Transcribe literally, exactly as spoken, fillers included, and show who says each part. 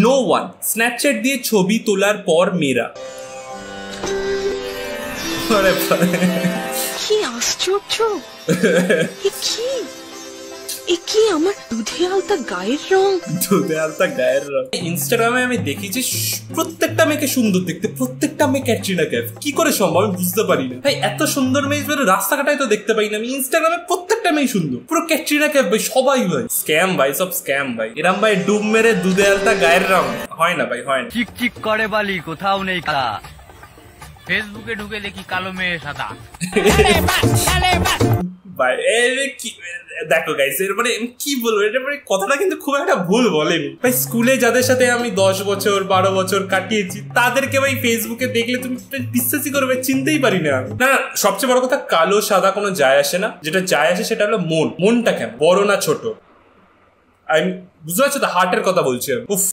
Speaker 1: No one Snapchat দিয়ে ছবি তোলার পর মেয়েরা।
Speaker 2: কি আশ্চর্য! কি কি আমার দুধে আলতা গায়ের রং,
Speaker 1: দুধে আলতা গায়ের রং। ইনস্টাগ্রামে আমি দেখি যে প্রত্যেকটা মেয়েকে সুন্দর দেখতে, প্রত্যেকটা মেয়ে ক্যাটরিনা কাইফ। কি করে সম্ভব আমি বুঝতে পারি না ভাই। এত সুন্দর মেয়ে রাস্তাঘাটায় তো দেখতে পাই না আমি। ইনস্টাগ্রামে প্রত্যেকটা মেয়ে সুন্দর, পুরো ক্যাটরিনা কাইফ ভাই, সবাই ভাই স্ক্যাম ভাই, সব স্ক্যাম ভাই। এরম ভাই ডুব মেরে দুধে আলতা গায়ের রং হয় না ভাই, হয় না।
Speaker 3: চিক চিক করে বালি কোথাও নেই কালা, ফেসবুকে ঢুকে দেখি কালো মেয়ে সাদা।
Speaker 1: দেখো গাইস, এর মানে কি বলবো, এটা মানে কথাটা কিন্তু খুব একটা ভুল বলেনি ভাই। স্কুলে যাদের সাথে আমি দশ বছর বারো বছর কাটিয়েছি তাদেরকে ভাই ফেসবুকে দেখলে তুমি বিশ্বাসই করবে, চিনতেই পারি না আমি। না, সবচেয়ে বড় কথা কালো সাদা কোনো যায় আসে না, যেটা যায় আসে সেটা হলো মন। মনটা কেমন, বড় না ছোট, আমি বুঝতে পারছো তো, হার্টের কথা বলছি আমি। উফ।